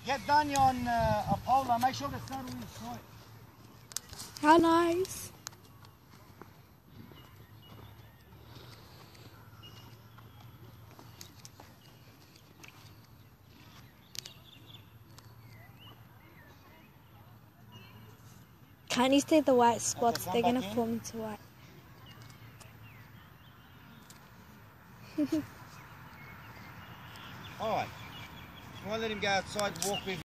Get Danya on a pole and make sure the saddle is tight. How nice. Can't you stay the white spots? Okay, they're going to form into white. Alright. If you want to let him go outside, walk with